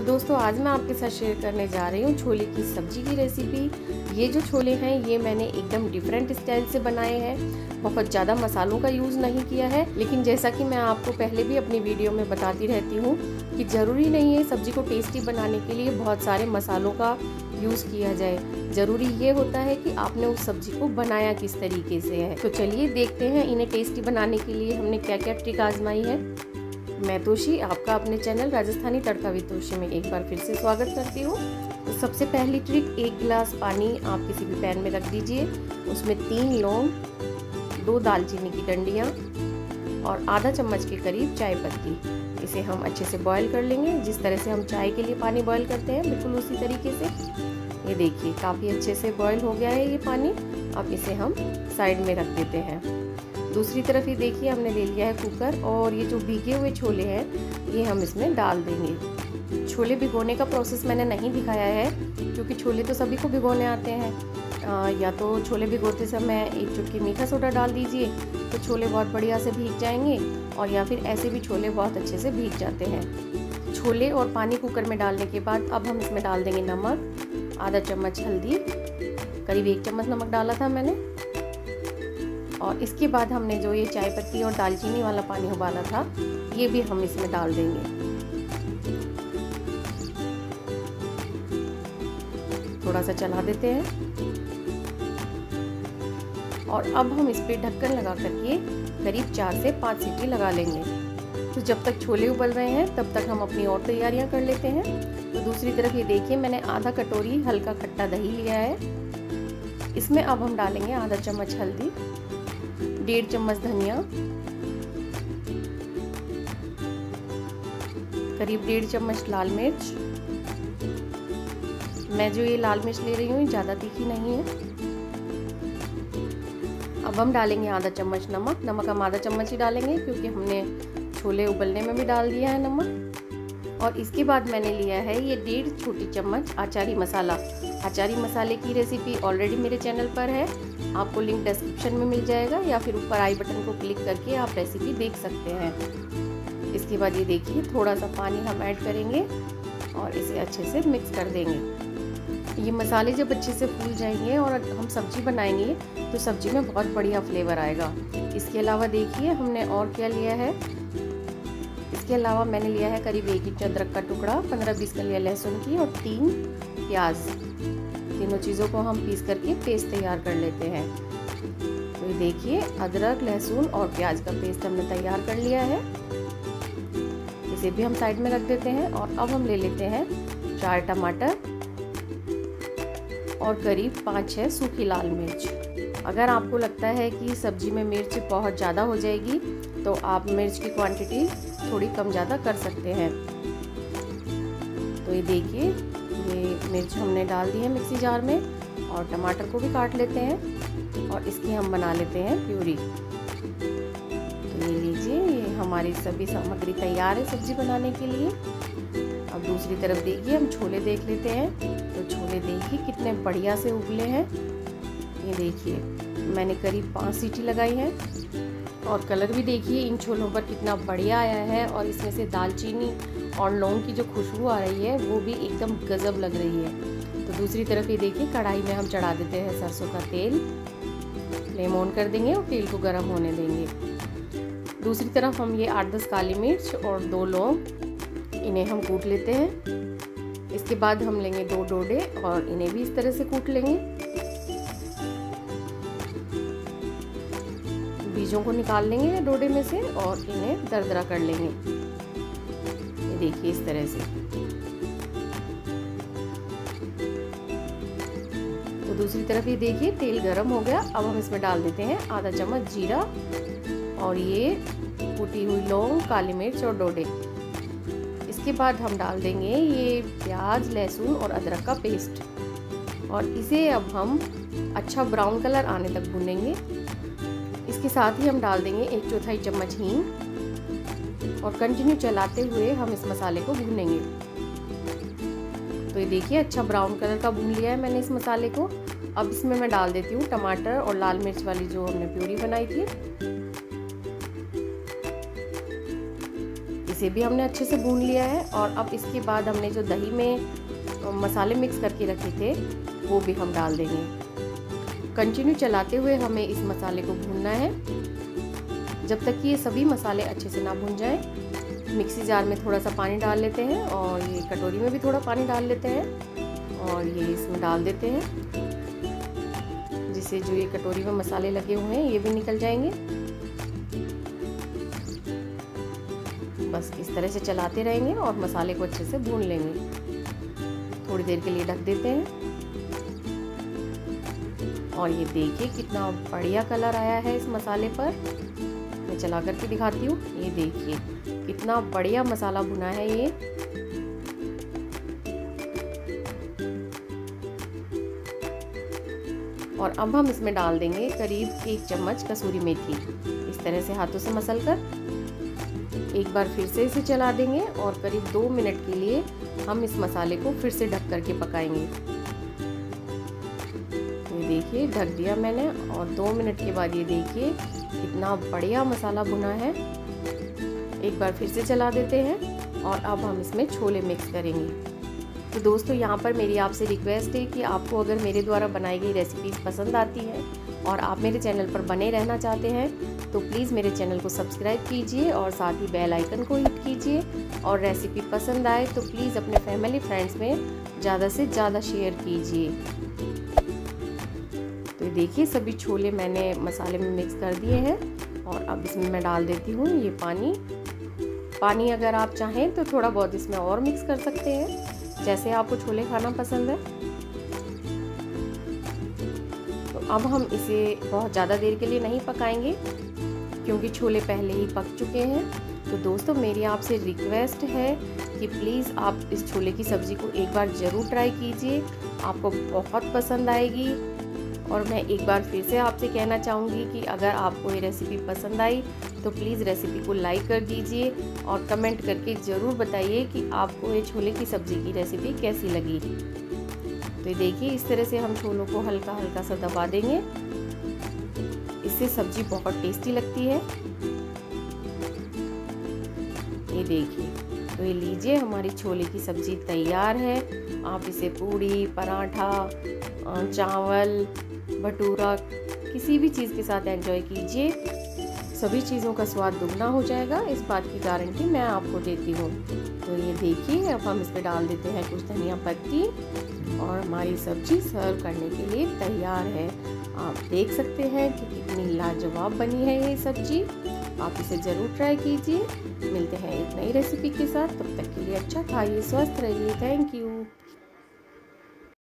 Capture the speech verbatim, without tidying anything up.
दोस्तों आज मैं आपके साथ शेयर करने जा रही हूँ छोले की सब्जी की रेसिपी। ये जो छोले हैं ये मैंने एकदम डिफरेंट स्टाइल से बनाए हैं। बहुत ज़्यादा मसालों का यूज़ नहीं किया है, लेकिन जैसा कि मैं आपको पहले भी अपनी वीडियो में बताती रहती हूँ कि ज़रूरी नहीं है सब्जी को टेस्टी बनाने के लिए बहुत सारे मसालों का यूज़ किया जाए। ज़रूरी ये होता है कि आपने उस सब्जी को बनाया किस तरीके से है। तो चलिए देखते हैं इन्हें टेस्टी बनाने के लिए हमने क्या क्या ट्रिक आजमाई है। मैं तोशी आपका अपने चैनल राजस्थानी तड़का विद तोशी में एक बार फिर से स्वागत करती हूँ। तो सबसे पहली ट्रिक, एक गिलास पानी आप किसी भी पैन में रख दीजिए। उसमें तीन लौंग, दो दालचीनी की डंडियाँ और आधा चम्मच के करीब चाय पत्ती। इसे हम अच्छे से बॉईल कर लेंगे, जिस तरह से हम चाय के लिए पानी बॉईल करते हैं बिल्कुल उसी तरीके से। ये देखिए काफ़ी अच्छे से बॉईल हो गया है ये पानी। अब इसे हम साइड में रख देते हैं। दूसरी तरफ ये देखिए हमने ले लिया है कुकर और ये जो भीगे हुए छोले हैं ये हम इसमें डाल देंगे। छोले भिगोने का प्रोसेस मैंने नहीं दिखाया है क्योंकि छोले तो सभी को भिगोने आते हैं। आ, या तो छोले भिगोते समय एक चुटकी मीठा सोडा डाल दीजिए तो छोले बहुत बढ़िया से भीग जाएंगे, और या फिर ऐसे भी छोले बहुत अच्छे से भीग जाते हैं। छोले और पानी कुकर में डालने के बाद अब हम इसमें डाल देंगे नमक, आधा चम्मच हल्दी, करीब एक चम्मच नमक डाला था मैंने। और इसके बाद हमने जो ये चाय पत्ती और दालचीनी वाला पानी उबाला था ये भी हम इसमें डाल देंगे। थोड़ा सा चला देते हैं और अब हम इस पे ढक्कन लगा करके करीब चार से पाँच सीटी लगा लेंगे। तो जब तक छोले उबल रहे हैं तब तक हम अपनी और तैयारियां कर लेते हैं। तो दूसरी तरफ ये देखिए मैंने आधा कटोरी हल्का खट्टा दही लिया है। इसमें अब हम डालेंगे आधा चम्मच हल्दी, डेढ़ चम्मच धनिया, करीब डेढ़ चम्मच लाल मिर्च। मैं जो ये लाल मिर्च ले रही हूँ ज़्यादा तीखी नहीं है। अब हम डालेंगे आधा चम्मच नमक। नमक हम आधा चम्मच ही डालेंगे क्योंकि हमने छोले उबलने में भी डाल दिया है नमक। और इसके बाद मैंने लिया है ये डेढ़ छोटी चम्मच आचारी मसाला। आचारी मसाले की रेसिपी ऑलरेडी मेरे चैनल पर है, आपको लिंक डिस्क्रिप्शन में मिल जाएगा या फिर ऊपर आई बटन को क्लिक करके आप रेसिपी देख सकते हैं। इसके बाद ये देखिए थोड़ा सा पानी हम ऐड करेंगे और इसे अच्छे से मिक्स कर देंगे। ये मसाले जब अच्छे से फूल जाएंगे और हम सब्जी बनाएंगे तो सब्जी में बहुत बढ़िया फ्लेवर आएगा। इसके अलावा देखिए हमने और क्या लिया है। इसके अलावा मैंने लिया है करीब एक इंच अदरक का टुकड़ा, पंद्रह बीस कलियां लहसुन की और तीन प्याज। तीनों चीज़ों को हम पीस करके पेस्ट तैयार कर लेते हैं। तो ये देखिए अदरक, लहसुन और प्याज का पेस्ट हमने तैयार कर लिया है। इसे भी हम साइड में रख देते हैं। और अब हम ले लेते हैं चार टमाटर और करीब पाँच छः सूखी लाल मिर्च। अगर आपको लगता है कि सब्जी में मिर्च बहुत ज़्यादा हो जाएगी तो आप मिर्च की क्वांटिटी थोड़ी कम ज़्यादा कर सकते हैं। तो ये देखिए ये मिर्च हमने डाल दी है मिक्सी जार में, और टमाटर को भी काट लेते हैं और इसकी हम बना लेते हैं प्यूरी। तो ये लीजिए ये हमारी सभी सामग्री तैयार है सब्जी बनाने के लिए। अब दूसरी तरफ देखिए हम छोले देख लेते हैं। तो छोले देखिए कितने बढ़िया से उबले हैं। ये देखिए मैंने करीब पाँच सीटी लगाई है और कलर भी देखिए इन छोलों पर कितना बढ़िया आया है। और इसमें से दालचीनी और लौंग की जो खुशबू आ रही है वो भी एकदम गजब लग रही है। तो दूसरी तरफ ये देखिए कढ़ाई में हम चढ़ा देते हैं सरसों का तेल। फ्लेम ऑन कर देंगे और तेल को गर्म होने देंगे। दूसरी तरफ हम ये आठ दस काली मिर्च और दो लौंग, इन्हें हम कूट लेते हैं। इसके बाद हम लेंगे दो डोडे और इन्हें भी इस तरह से कूट लेंगे। बीजों को निकाल लेंगे डोडे में से और इन्हें दरदरा कर लेंगे। ये देखिए इस तरह से। तो दूसरी तरफ ये देखिए तेल गरम हो गया। अब हम इसमें डाल देते हैं आधा चम्मच जीरा और ये कुटी हुई लौंग, काली मिर्च और डोडे। इसके बाद हम डाल देंगे ये प्याज, लहसुन और अदरक का पेस्ट और इसे अब हम अच्छा ब्राउन कलर आने तक भूनेंगे। इसके साथ ही हम डाल देंगे एक चौथाई चम्मच हींग और कंटिन्यू चलाते हुए हम इस मसाले को भूनेंगे। तो ये देखिए अच्छा ब्राउन कलर का भून लिया है मैंने इस मसाले को। अब इसमें मैं डाल देती हूँ टमाटर और लाल मिर्च वाली जो हमने प्यूरी बनाई थी। इसे भी हमने अच्छे से भून लिया है। और अब इसके बाद हमने जो दही में मसाले मिक्स करके रखे थे वो भी हम डाल देंगे। कंटिन्यू चलाते हुए हमें इस मसाले को भूनना है जब तक कि ये सभी मसाले अच्छे से ना भून जाएं। मिक्सी जार में थोड़ा सा पानी डाल लेते हैं और ये कटोरी में भी थोड़ा पानी डाल लेते हैं और ये इसमें डाल देते हैं, जिससे जो ये कटोरी में मसाले लगे हुए हैं ये भी निकल जाएंगे। बस इस तरह से चलाते रहेंगे और मसाले को अच्छे से भून लेंगे। थोड़ी देर के लिए ढक देते हैं और ये देखिए कितना बढ़िया कलर आया है इस मसाले पर। मैं चला करके दिखाती हूँ। ये देखिए कितना बढ़िया मसाला भुना है ये। और अब हम इसमें डाल देंगे करीब एक चम्मच कसूरी मेथी। इस तरह से हाथों से मसल कर एक बार फिर से इसे चला देंगे और करीब दो मिनट के लिए हम इस मसाले को फिर से ढक करके पकाएंगे। ये देखिए ढक दिया मैंने और दो मिनट के बाद ये देखिए कितना बढ़िया मसाला भुना है। एक बार फिर से चला देते हैं और अब हम इसमें छोले मिक्स करेंगे। तो दोस्तों यहाँ पर मेरी आपसे रिक्वेस्ट है कि आपको अगर मेरे द्वारा बनाई गई रेसिपीज़ पसंद आती हैं और आप मेरे चैनल पर बने रहना चाहते हैं तो प्लीज़ मेरे चैनल को सब्सक्राइब कीजिए और साथ ही बेल आइकन को हिट कीजिए। और रेसिपी पसंद आए तो प्लीज़ अपने फैमिली फ्रेंड्स में ज़्यादा से ज़्यादा शेयर कीजिए। तो देखिए सभी छोले मैंने मसाले में मिक्स कर दिए हैं और अब इसमें मैं डाल देती हूँ ये पानी। पानी अगर आप चाहें तो थोड़ा बहुत इसमें और मिक्स कर सकते हैं, जैसे आपको छोले खाना पसंद है। तो अब हम इसे बहुत ज़्यादा देर के लिए नहीं पकाएंगे क्योंकि छोले पहले ही पक चुके हैं। तो दोस्तों मेरी आपसे रिक्वेस्ट है कि प्लीज़ आप इस छोले की सब्ज़ी को एक बार ज़रूर ट्राई कीजिए, आपको बहुत पसंद आएगी। और मैं एक बार फिर से आपसे कहना चाहूँगी कि अगर आपको ये रेसिपी पसंद आई तो प्लीज़ रेसिपी को लाइक कर दीजिए और कमेंट करके ज़रूर बताइए कि आपको ये छोले की सब्ज़ी की रेसिपी कैसी लगी। तो देखिए इस तरह से हम छोलों को हल्का हल्का सा दबा देंगे, इससे सब्ज़ी बहुत टेस्टी लगती है। ये देखिए तो ये लीजिए हमारी छोले की सब्ज़ी तैयार है। आप इसे पूड़ी, पराठा, चावल, भटूरा किसी भी चीज़ के साथ एंजॉय कीजिए, सभी चीज़ों का स्वाद दुगना हो जाएगा, इस बात की गारंटी मैं आपको देती हूँ। तो ये देखिए अब हम इस पर डाल देते हैं कुछ धनिया पत्ती और हमारी सब्ज़ी सर्व करने के लिए तैयार है। आप देख सकते हैं कि कितनी लाजवाब बनी है ये सब्ज़ी। आप इसे ज़रूर ट्राई कीजिए। मिलते हैं एक नई रेसिपी के साथ, तब तक के लिए अच्छा खाइए, स्वस्थ रहिए। Thank you.